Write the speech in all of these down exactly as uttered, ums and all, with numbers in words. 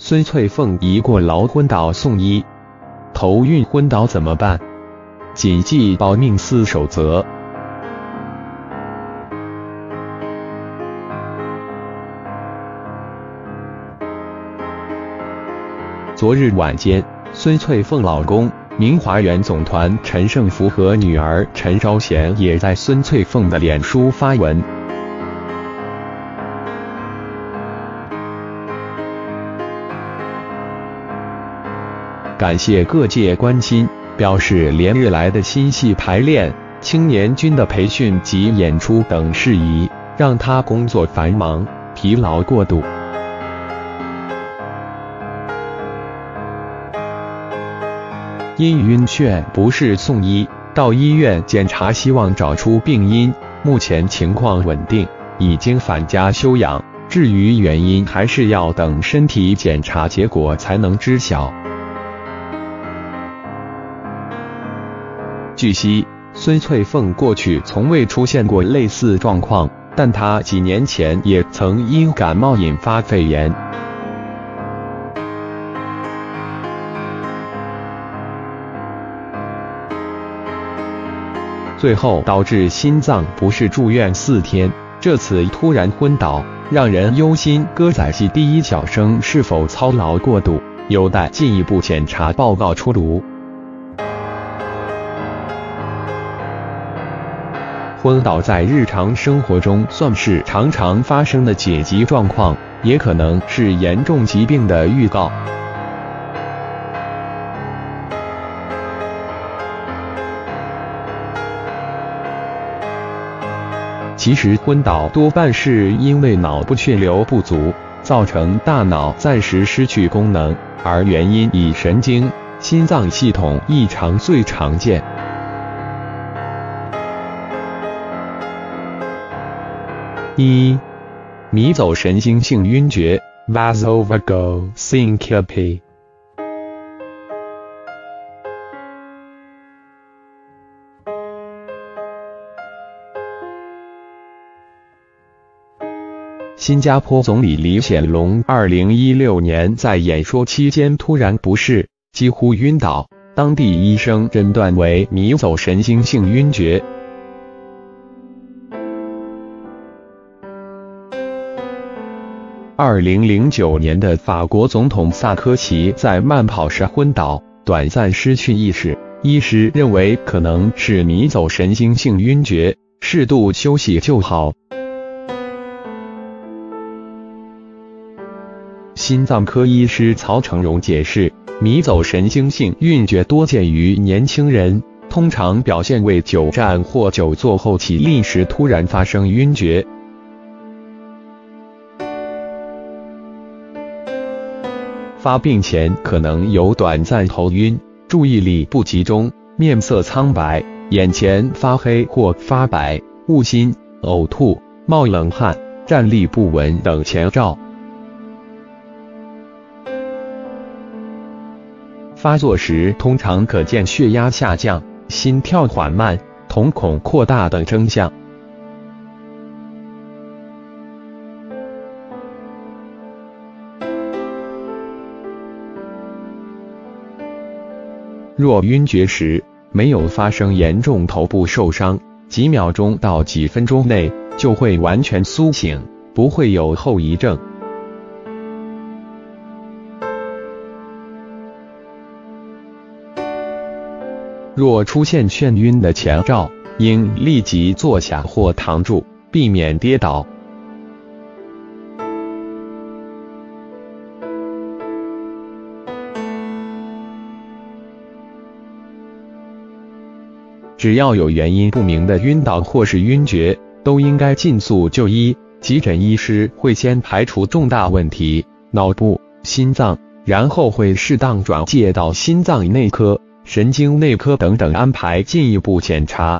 孙翠凤一过劳昏倒送医，头晕昏倒怎么办？谨记保命四守则。昨日晚间，孙翠凤老公明华园总团陈胜福和女儿陈昭贤也在孙翠凤的脸书发文，感谢各界关心，表示连日来的新戏排练、青年军的培训及演出等事宜，让他工作繁忙，疲劳过度。因晕眩不适送医，到医院检查，希望找出病因，目前情况稳定，已经返家休养。至于原因，还是要等身体检查结果才能知晓。据悉，孙翠凤过去从未出现过类似状况，但她几年前也曾因感冒引发肺炎。最后导致心脏不适住院四天，这次突然昏倒，让人忧心歌仔戏第一小生是否操劳过度，有待进一步检查报告出炉。昏倒在日常生活中算是常常发生的紧急状况，也可能是严重疾病的预告。其实昏倒多半是因为脑部血流不足，造成大脑暂时失去功能，而原因以神经、心脏系统异常最常见。一、迷走神经性晕厥 （Vasovagal syncope）。新加坡总理李显龙二零一六年在演说期间突然不适，几乎晕倒，当地医生诊断为迷走神经性晕厥。二零零九年的法国总统萨科齐在慢跑时昏倒，短暂失去意识，医师认为可能是迷走神经性晕厥，适度休息就好。心脏科医师曹成荣解释，迷走神经性晕厥多见于年轻人，通常表现为久站或久坐后起立时突然发生晕厥。发病前可能有短暂头晕、注意力不集中、面色苍白、眼前发黑或发白、恶心、呕吐、冒冷汗、站立不稳等前兆。发作时通常可见血压下降、心跳缓慢、瞳孔扩大等征象。若晕厥时没有发生严重头部受伤，几秒钟到几分钟内就会完全苏醒，不会有后遗症。若出现眩晕的前兆，应立即坐下或躺住，避免跌倒。只要有原因不明的晕倒或是晕厥，都应该尽速就医。急诊医师会先排除重大问题，脑部、心脏，然后会适当转介到心脏内科、神经内科等等安排进一步检查。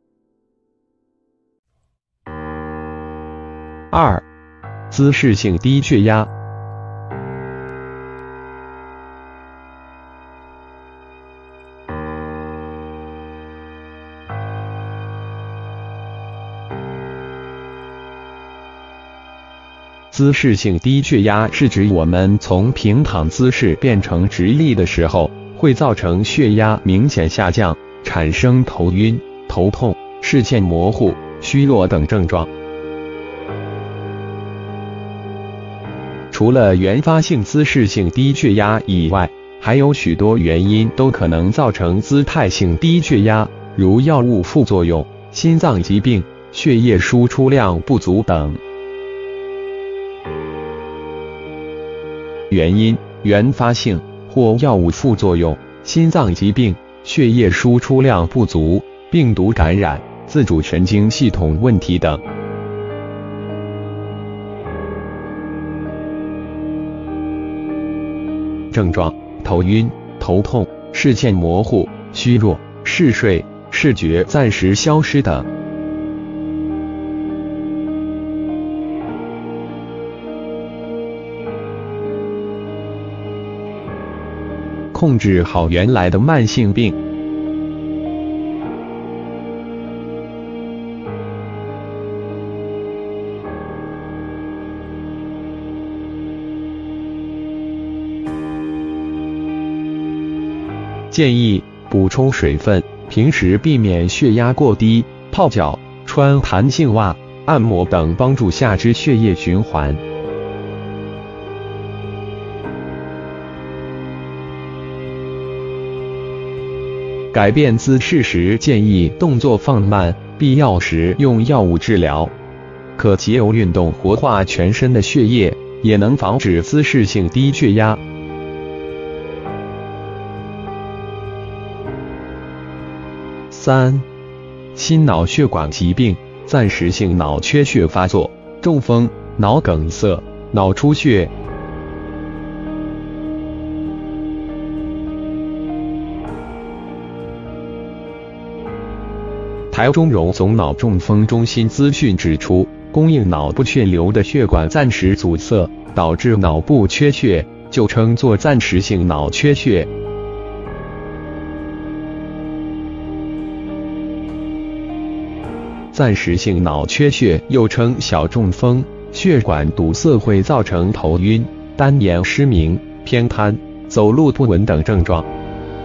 二、姿势性低血压。 姿势性低血压是指我们从平躺姿势变成直立的时候，会造成血压明显下降，产生头晕、头痛、视线模糊、虚弱等症状。除了原发性姿势性低血压以外，还有许多原因都可能造成姿态性低血压，如药物副作用、心脏疾病、血液输出量不足等。原因：原发性或药物副作用、心脏疾病、血液输出量不足、病毒感染、自主神经系统问题等。症状：头晕、头痛、视线模糊、虚弱、嗜睡、视觉暂时消失等。控制好原来的慢性病。建议补充水分，平时避免血压过低，泡脚、穿弹性袜、按摩等帮助下肢血液循环。改变姿势时建议动作放慢，必要时用药物治疗。可藉由运动活化全身的血液，也能防止姿势性低血压。三、心脑血管疾病、暂时性脑缺血发作、中风、脑梗塞、脑出血。台中荣总脑中风中心资讯指出，供应脑部血流的血管暂时阻塞，导致脑部缺血，就称作暂时性脑缺血。暂时性脑缺血又称小中风，血管堵塞会造成头晕、单眼失明、偏瘫、走路不稳等症状。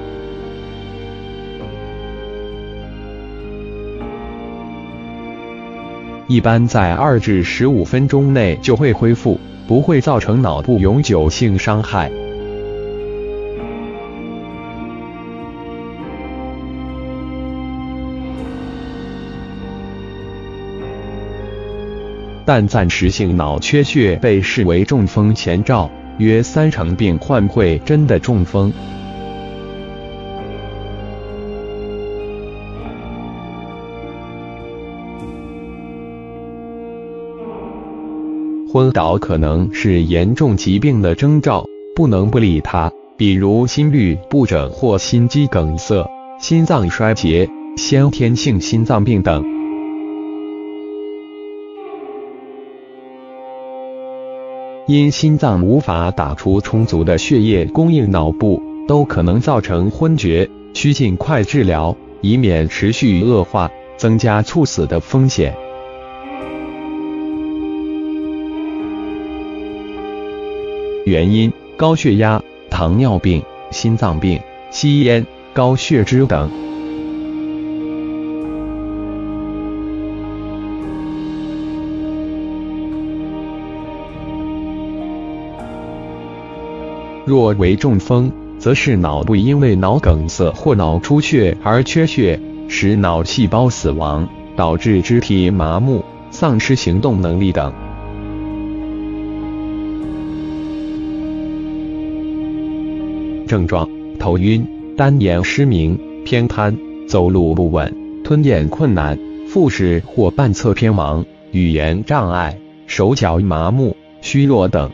一般在二至十五分钟内就会恢复，不会造成脑部永久性伤害。但暂时性脑缺血被视为中风前兆，约三成病患会真的中风。昏倒可能是严重疾病的征兆，不能不理它，比如心律不整或心肌梗塞、心脏衰竭、先天性心脏病等。因心脏无法打出充足的血液供应脑部，都可能造成昏厥，需尽快治疗，以免持续恶化，增加猝死的风险。原因：高血压、糖尿病、心脏病、吸烟、高血脂等。若为中风，则是脑部因为脑梗塞或脑出血而缺血，使脑细胞死亡，导致肢体麻木、丧失行动能力等。症状：头晕、单眼失明、偏瘫、走路不稳、吞咽困难、复视或半侧偏盲、语言障碍、手脚麻木、虚弱等。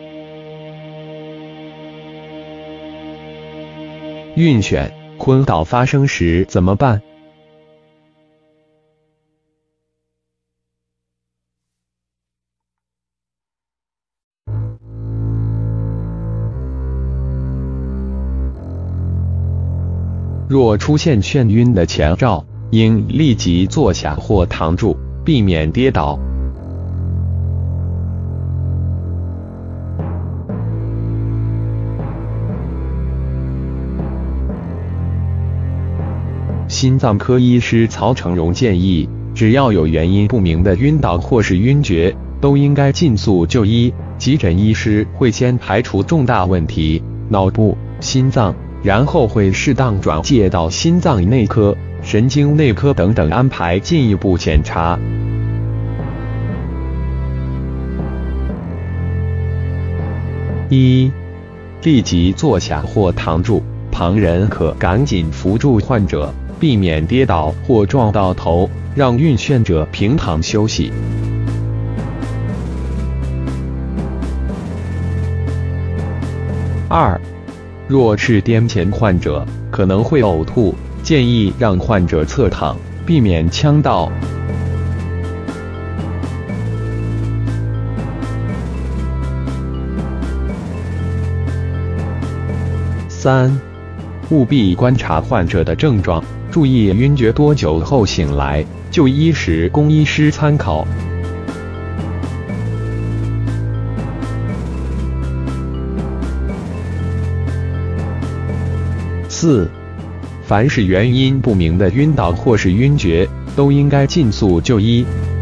晕眩、昏倒发生时怎么办？若出现眩晕的前兆，应立即坐下或躺住，避免跌倒。 心脏科医师曹成荣建议，只要有原因不明的晕倒或是晕厥，都应该尽速就医。急诊医师会先排除重大问题，脑部、心脏，然后会适当转介到心脏内科、神经内科等等安排进一步检查。一、立即坐下或躺住，旁人可赶紧扶住患者，避免跌倒或撞到头，让晕眩者平躺休息。二、若是癫痫患者，可能会呕吐，建议让患者侧躺，避免呛到。三、务必观察患者的症状，注意晕厥多久后醒来，就医时供医师参考。四、凡是原因不明的晕倒或是晕厥，都应该尽速就医。